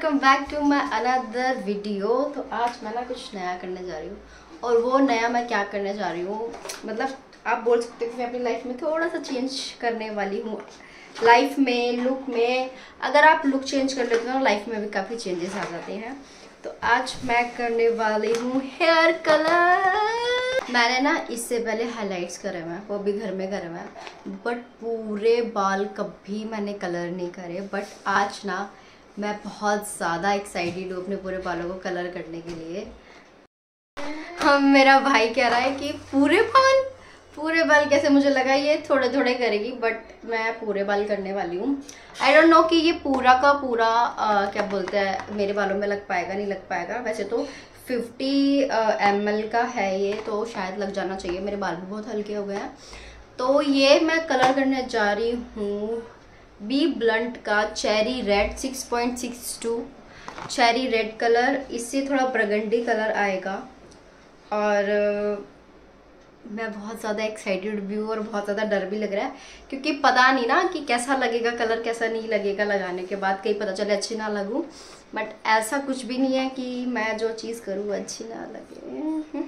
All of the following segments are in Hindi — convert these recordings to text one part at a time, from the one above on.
Welcome back to my another video. तो आज मैं ना कुछ नया करने जा रही हूँ, और वो नया मैं क्या करने जा रही हूँ, मतलब आप बोल सकते हो कि मैं अपनी लाइफ में थोड़ा सा चेंज करने वाली हूँ। लाइफ में, लुक में, अगर आप लुक चेंज कर लेते हो ना, लाइफ में भी काफ़ी चेंजेस आ जाते हैं। तो आज मैं करने वाली हूँ हेयर कलर। मैंने ना इससे पहले हाइलाइट्स करे हुए हैं, वो भी घर में करे हुए हैं, बट पूरे बाल कभी मैंने कलर नहीं करे। बट आज ना मैं बहुत ज़्यादा एक्साइटेड हूँ अपने पूरे बालों को कलर करने के लिए। मेरा भाई कह रहा है कि पूरे बाल कैसे, मुझे लगा ये थोड़े थोड़े करेगी, बट मैं पूरे बाल करने वाली हूँ। आई डोंट नो कि ये पूरा का पूरा क्या बोलते हैं, मेरे बालों में लग पाएगा नहीं लग पाएगा। वैसे तो 50 ml का है ये, तो शायद लग जाना चाहिए। मेरे बाल भी बहुत हल्के हो गए हैं। तो ये मैं कलर करने जा रही हूँ बी ब्लंट का cherry red 6.62 cherry red colour. इससे थोड़ा बरगंडी कलर आएगा, और मैं बहुत ज़्यादा एक्साइटेड भी हूँ और बहुत ज़्यादा डर भी लग रहा है, क्योंकि पता नहीं ना कि कैसा लगेगा कलर, कैसा नहीं लगेगा लगाने के बाद, कहीं पता चले अच्छी ना लगूँ। बट ऐसा कुछ भी नहीं है कि मैं जो चीज़ करूँ अच्छी ना लगे।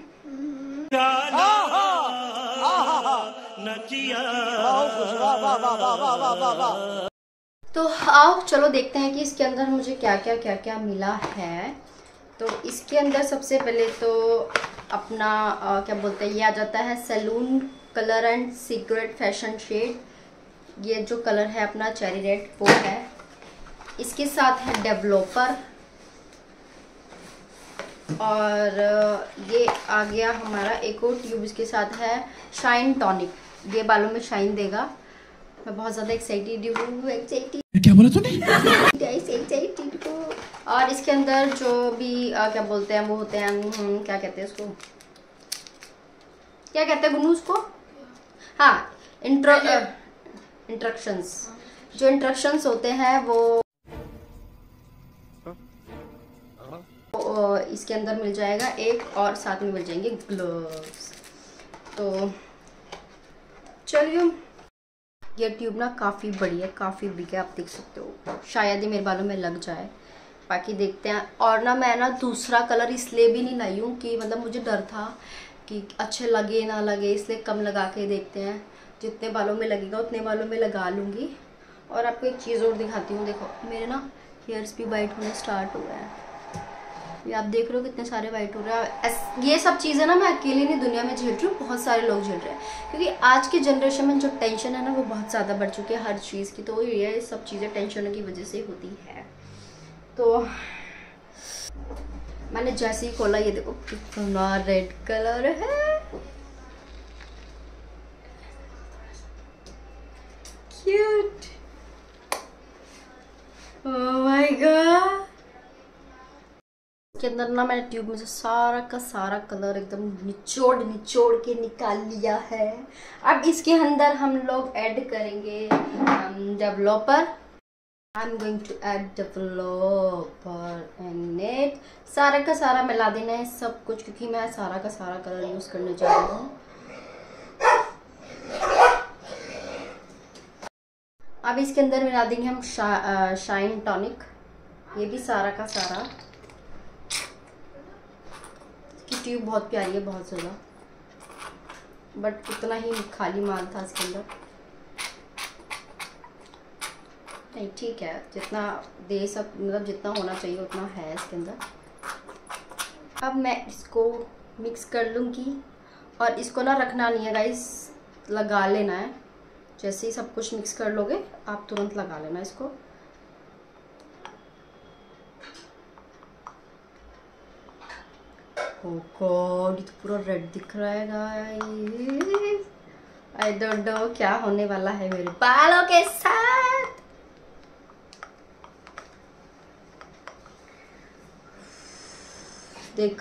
तो आओ चलो देखते हैं कि इसके अंदर मुझे क्या क्या मिला है। तो इसके अंदर सबसे पहले तो अपना क्या बोलते हैं, ये आ जाता है salon colour and secret fashion shade. ये जो कलर है अपना चेरी रेड वो है। इसके साथ है डेवलपर, और ये आ गया हमारा एक और ट्यूब। इसके साथ है शाइन टॉनिक, ये बालों में शाइन देगा। मैं बहुत ज़्यादा एक्साइटेड हूँ, क्या बोला तूने? एक्साइटेड हूँ। और इसके अंदर जो भी क्या बोलते हैं वो होते हैं, क्या कहते हैं उसको, क्या कहते हैं गुनू उसको, हाँ इंस्ट्रक्शंस। जो इंस्ट्रक्शंस होते हैं वो इसके अंदर मिल जाएगा एक, और साथ में मिल जाएंगे ग्लव्स। तो चलिए, ये ट्यूब ना काफ़ी बड़ी है, काफ़ी बिग है, आप देख सकते हो। शायद ही मेरे बालों में लग जाए, बाकी देखते हैं। और ना मैं ना दूसरा कलर इसलिए भी नहीं लाई हूँ कि मतलब मुझे डर था कि अच्छे लगे ना लगे, इसलिए कम लगा के देखते हैं। जितने बालों में लगेगा उतने बालों में लगा लूँगी। और आपको एक चीज़ और दिखाती हूँ, देखो मेरे ना हेयर्स भी वाइट होने स्टार्ट हो गए हैं। ये आप देख रहे हो कितने सारे वाइट हो रहे हैं। ये सब चीज़ें ना मैं अकेले नहीं दुनिया में झेल रही हूँ, बहुत सारे लोग झेल रहे हैं, क्योंकि आज के जनरेशन में जो टेंशन है ना वो बहुत ज़्यादा बढ़ चुकी है हर चीज़ की। तो ये सब चीज़ें टेंशनों की वजह से होती है। तो मैंने जैसे ही खोला, ये देखो कितना रेड कलर है, क्यूट, ओह माय गॉड। के अंदर ना मैंने ट्यूब में से सारा का सारा कलर एकदम निचोड़ के निकाल लिया है। अब इसके अंदर हम लोग ऐड करेंगे developer. I am going to add developer in it. सारा का सारा मिला देना है सब कुछ, क्योंकि मैं सारा का सारा कलर यूज करने जा रही हूँ। अब इसके अंदर मिला देंगे हम शाइन टॉनिक, ये भी सारा का सारा। ट्यूब बहुत प्यारी है, बहुत ज़्यादा, बट इतना ही खाली माल था इसके अंदर। नहीं ठीक है, जितना दे सब मतलब जितना होना चाहिए उतना है इसके अंदर। अब मैं इसको मिक्स कर लूँगी, और इसको ना रखना नहीं है गाइस, लगा लेना है। जैसे ही सब कुछ मिक्स कर लोगे आप तुरंत लगा लेना इसको। ओह गॉड, ये तो पूरा रेड दिख रहा है गाइस। आई डोंट नो क्या होने वाला है मेरे बालों के साथ। देख,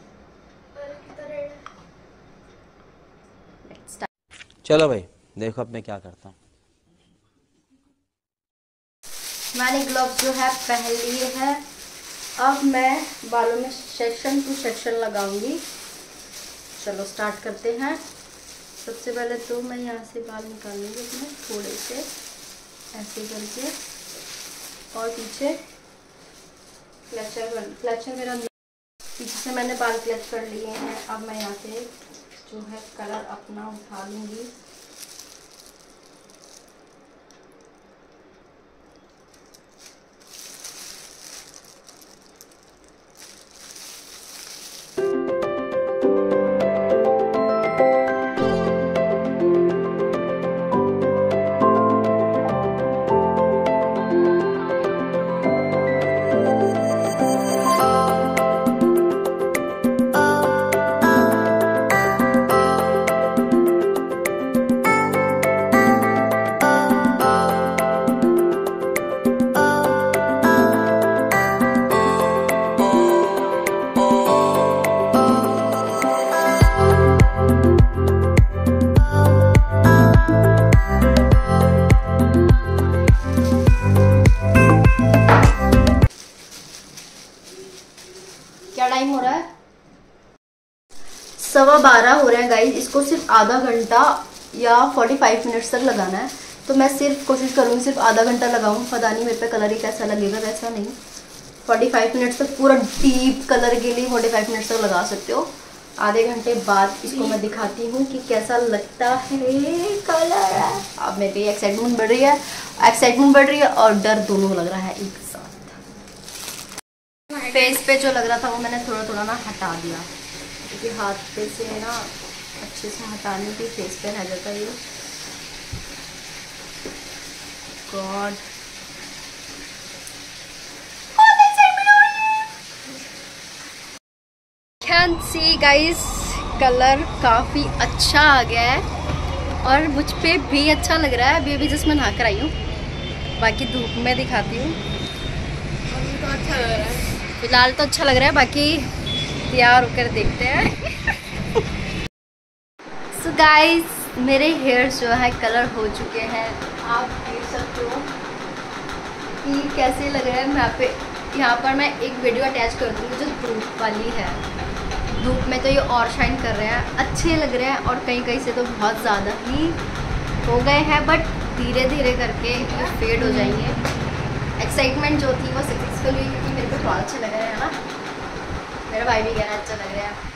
चलो भाई देखो अब मैं क्या करता हूँ। मैंने ग्लव्स जो है पहन लिए हैं। अब मैं बालों में सेक्शन टू सेक्शन लगाऊंगी। चलो स्टार्ट करते हैं। सबसे पहले तो मैं यहाँ से बाल निकालूंगी अपने थोड़े से, ऐसे करके, और पीछे क्लचर मेरा पीछे से मैंने बाल क्लच कर लिए हैं। अब मैं यहाँ से जो है कलर अपना उठा लूँगी। क्या टाइम हो रहा है? 12:15 हो रहे हैं गाइज। इसको सिर्फ आधा घंटा या 45 मिनट्स तक लगाना है। तो मैं सिर्फ कोशिश करूँगी सिर्फ आधा घंटा लगाऊँ। पता नहीं मेरे पे कलर ही कैसा लगेगा, वैसा नहीं। 45 मिनट्स तक पूरा डीप कलर के लिए 45 मिनट्स तक लगा सकते हो। आधे घंटे बाद इसको मैं दिखाती हूँ कि कैसा लगता है कलर। अब मेरी एक्साइटमेंट बढ़ रही है और डर दोनों लग रहा है एक साथ। फेस पे जो लग रहा था वो मैंने थोड़ा थोड़ा ना हटा दिया, क्योंकि हाथ पे से ना अच्छे से हटाने की फेस पे रह जाता है ये। God, can see guys, colour काफ़ी अच्छा आ गया है और मुझ पे भी अच्छा लग रहा है। अभी जस्ट मैं नहा कर आई हूँ, बाकी धूप में दिखाती हूँ। तो अच्छा लग रहा है, फिलहाल तो अच्छा लग रहा है, बाकी तैयार होकर देखते हैं। सो गाइस, मेरे हेयर्स जो है कलर हो चुके हैं। आप देख सकते हो कि कैसे लग रहा है। मैं यहाँ पर मैं एक वीडियो अटैच कर दूँगी जो धूप वाली है। धूप में तो ये और शाइन कर रहे हैं, अच्छे लग रहे हैं, और कहीं से तो बहुत ज़्यादा ही हो गए हैं, बट धीरे धीरे करके ये फेड हो जाएंगे। एक्साइटमेंट जो थी वो सक्सेसफुल हुई, क्योंकि मेरे को बहुत अच्छे लग रहे हैं ना। मेरा भाई भी कह रहा है अच्छा लग रहा है।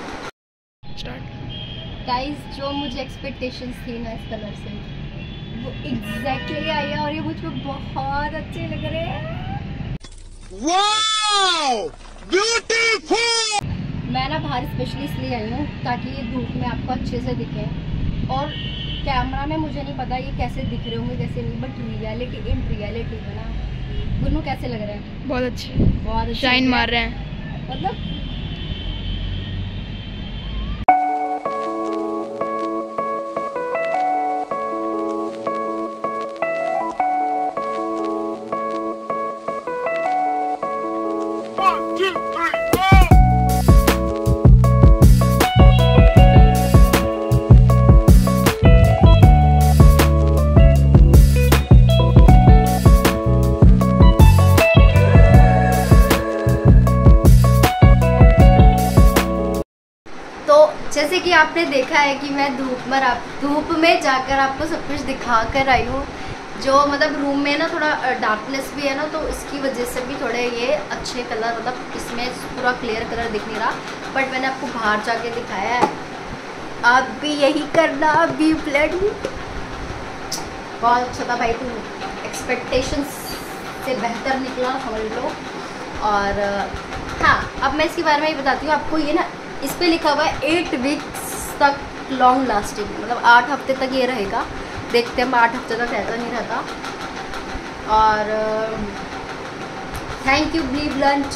गाइस, जो मुझे एक्सपेक्टेशंस थी ना इस कलर से, वो एग्जैक्टली आई है और ये मुझ पर बहुत अच्छे लग रहे हैं। Wow, beautiful. मैं ना बाहर स्पेशली इसलिए आई हूँ ताकि ये धूप में आपको अच्छे से दिखे, और कैमरा में मुझे नहीं पता ये कैसे दिख रहे होंगे कैसे नहीं, बट इन रियलिटी में ना गुन्नू कैसे लग रहे हैं? बहुत अच्छे शाइन मार रहे हैं, मतलब जैसे कि आपने देखा है कि मैं धूप में जाकर आपको सब कुछ दिखा कर आई हूँ। जो मतलब रूम में ना थोड़ा डार्कनेस भी है ना, तो इसकी वजह से भी थोड़े ये अच्छे कलर, मतलब इसमें पूरा क्लियर कलर दिख नहीं रहा, बट मैंने आपको बाहर जाके दिखाया है। आप भी यही करना, बी ब्लडी। बहुत अच्छा था भाई, तू एक्सपेक्टेशंस से बेहतर निकला समझ लो। और हाँ, अब मैं इसके बारे में ही बताती हूँ आपको। ये ना इस पे लिखा हुआ है 8 वीक्स तक लॉन्ग लास्टिंग, मतलब 8 हफ्ते तक ये रहेगा। देखते हैं 8 हफ्ते तक रहता नहीं रहता। और थैंक यू ब्ली ब्लंट,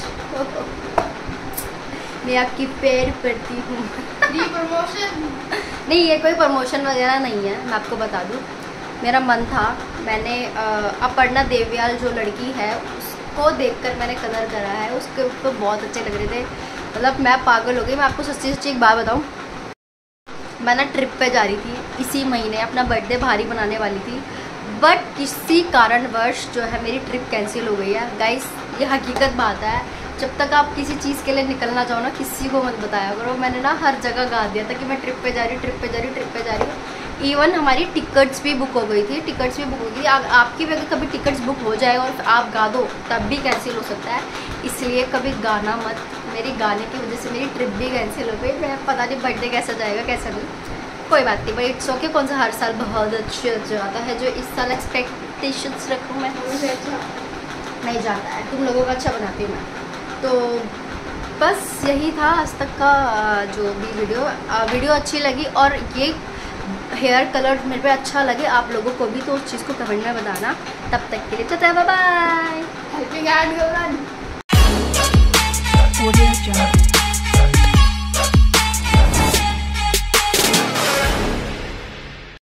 मैं आपकी पैर पड़ती हूँ। प्रमोशन नहीं, ये कोई प्रमोशन वगैरह नहीं है, मैं आपको बता दूँ। मेरा मन था, मैंने अपर्णा देवयाल जो लड़की है उसको देखकर मैंने कलर करा है, उसके ऊपर बहुत अच्छे लग रहे थे, मतलब मैं पागल हो गई। मैं आपको सच्ची एक बात बताऊं, मैं ना ट्रिप पे जा रही थी इसी महीने, अपना बर्थडे भारी बनाने वाली थी, बट किसी कारणवश जो है मेरी ट्रिप कैंसिल हो गई है। गाइस, ये हकीकत बात है। जब तक आप किसी चीज़ के लिए निकलना चाहो ना, किसी को मत बताया करो। मैंने ना हर जगह गा दिया था कि मैं ट्रिप पे जा रही हूँ। इवन हमारी टिकट्स भी बुक हो गई थी, आपकी भी अगर कभी टिकट्स बुक हो जाए और आप गा दो तब भी कैंसिल हो सकता है, इसलिए कभी गाना मत। मेरी गाने की वजह से मेरी ट्रिप भी कैंसिल हो गई। मैं पता नहीं बर्थडे कैसा जाएगा कैसा नहीं, कोई बात नहीं भाई, इट्स ओके। कौन सा हर साल बहुत अच्छे जाता है, जो इस साल एक्सपेक्टेशंस रखूँ मैं, मुझे अच्छा नहीं जाता है, तुम लोगों का अच्छा बनाती हूँ मैं। तो बस यही था आज तक का जो भी वीडियो अच्छी लगी और ये हेयर कलर मेरे पे अच्छा लगे आप लोगों को भी, तो उस चीज़ को कमेंट में बताना। तब तक के लिए टाटा बाय बाय।